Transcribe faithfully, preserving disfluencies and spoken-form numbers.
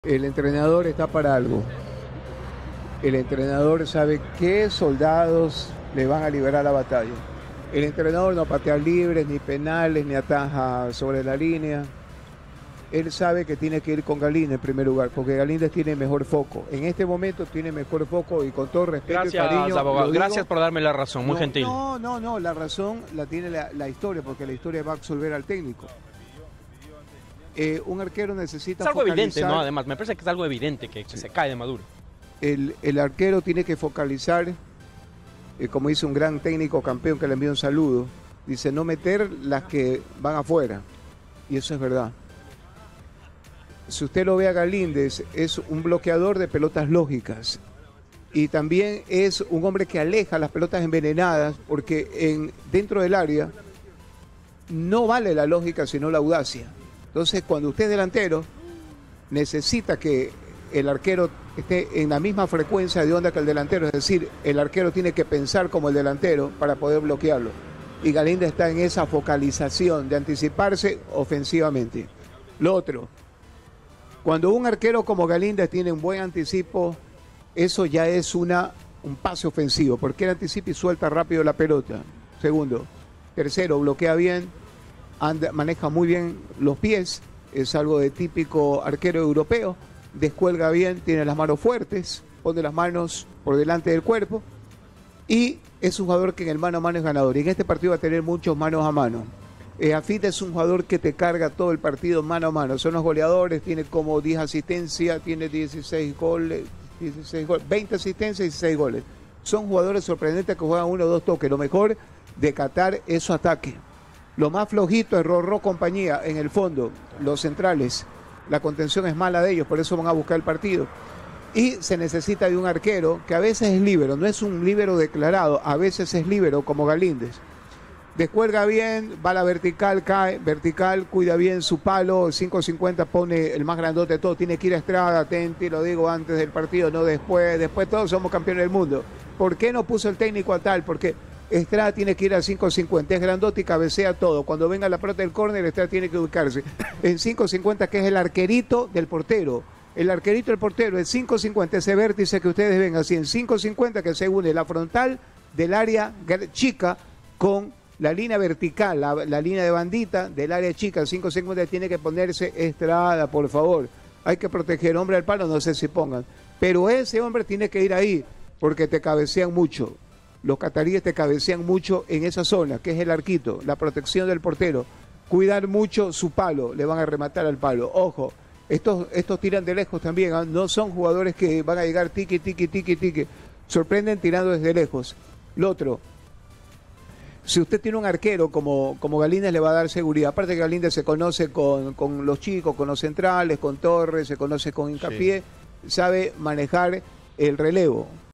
El entrenador está para algo. El entrenador sabe qué soldados le van a liberar la batalla. El entrenador no patea libres, ni penales, ni ataja sobre la línea. Él sabe que tiene que ir con Galíndez en primer lugar, porque Galíndez tiene mejor foco. En este momento tiene mejor foco y con todo respeto Gracias, y cariño. abogado. Digo, Gracias por darme la razón, muy no, gentil. No, no, no, la razón la tiene la, la historia, porque la historia va a absolver al técnico. Eh, un arquero necesita Es algo focalizar. evidente, ¿no? Además, me parece que es algo evidente que, que Sí. se cae de Maduro. El, el arquero tiene que focalizar, eh, como dice un gran técnico campeón que le envió un saludo, dice no meter las que van afuera, y eso es verdad. Si usted lo ve a Galíndez, es un bloqueador de pelotas lógicas y también es un hombre que aleja las pelotas envenenadas, porque en, dentro del área no vale la lógica sino la audacia. Entonces, cuando usted es delantero, necesita que el arquero esté en la misma frecuencia de onda que el delantero, es decir, el arquero tiene que pensar como el delantero para poder bloquearlo. Y Galíndez está en esa focalización de anticiparse ofensivamente. Lo otro, cuando un arquero como Galíndez tiene un buen anticipo, eso ya es una, un pase ofensivo, porque él anticipa y suelta rápido la pelota. Segundo. Tercero, bloquea bien, anda, maneja muy bien los pies, es algo de típico arquero europeo. Descuelga bien, tiene las manos fuertes, pone las manos por delante del cuerpo y es un jugador que en el mano a mano es ganador. Y en este partido va a tener muchos manos a mano. Eh, Afita es un jugador que te carga todo el partido mano a mano. Son los goleadores, tiene como diez asistencias, tiene dieciséis goles, dieciséis goles, veinte asistencias y dieciséis goles. Son jugadores sorprendentes que juegan uno o dos toques. Lo mejor de Qatar es su ataque. Lo más flojito es Rorró compañía en el fondo, los centrales. La contención es mala de ellos, por eso van a buscar el partido. Y se necesita de un arquero que a veces es líbero, no es un líbero declarado, a veces es líbero como Galíndez. Descuelga bien, va a la vertical, cae, vertical, cuida bien su palo, cinco cincuenta pone el más grandote de todo, tiene que ir a Estrada, atenti, lo digo antes del partido, no después, después todos somos campeones del mundo. ¿Por qué no puso el técnico a tal? Porque Estrada tiene que ir a cinco cincuenta, es grandote y cabecea todo. Cuando venga la pelota del córner, Estrada tiene que ubicarse en cinco cincuenta, que es el arquerito del portero. El arquerito del portero es cinco cincuenta, ese vértice que ustedes ven así en cinco cincuenta, que se une la frontal del área chica con la línea vertical, la, la línea de bandita del área chica. cinco cincuenta tiene que ponerse Estrada, por favor. Hay que proteger, hombre al palo, no sé si pongan. Pero ese hombre tiene que ir ahí, porque te cabecean mucho. Los cataríes te cabecean mucho en esa zona, que es el arquito, la protección del portero. Cuidar mucho su palo, le van a rematar al palo. Ojo, estos, estos tiran de lejos también, ¿eh? No son jugadores que van a llegar tiqui, tiqui, tiqui, tiqui. Sorprenden tirando desde lejos. Lo otro, si usted tiene un arquero como, como Galíndez, le va a dar seguridad. Aparte que Galíndez se conoce con, con los chicos, con los centrales, con Torres, se conoce con Hincapié, sí. Sabe manejar el relevo.